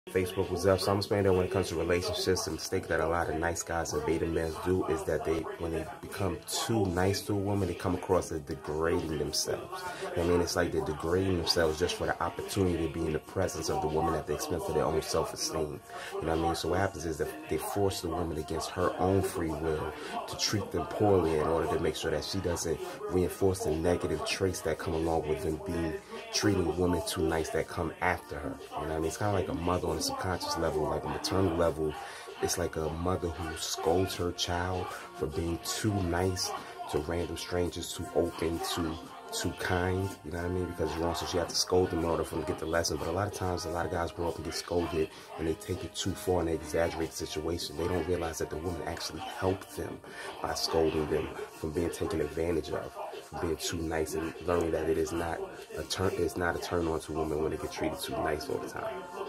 Facebook was up. So I'm explaining that when it comes to relationships, the mistake that a lot of nice guys and beta males do is that when they become too nice to a woman, they come across as degrading themselves. I mean, it's like they're degrading themselves just for the opportunity to be in the presence of the woman at the expense of their own self-esteem. You know what I mean? So what happens is that they force the woman against her own free will to treat them poorly in order to make sure that she doesn't reinforce the negative traits that come along with them treating women too nice that come after her. You know what I mean? It's kind of like a mother on a subconscious level, like a maternal level. It's like a mother who scolds her child for being too nice to random strangers, too open, too kind, you know what I mean? Because you're wrong, so she has to scold them in order for them to get the lesson. But a lot of times, a lot of guys grow up and get scolded, and they take it too far and they exaggerate the situation. They don't realize that the woman actually helped them by scolding them from being taken advantage of, from being too nice, and learning that it's not a turn on to women when they get treated too nice all the time.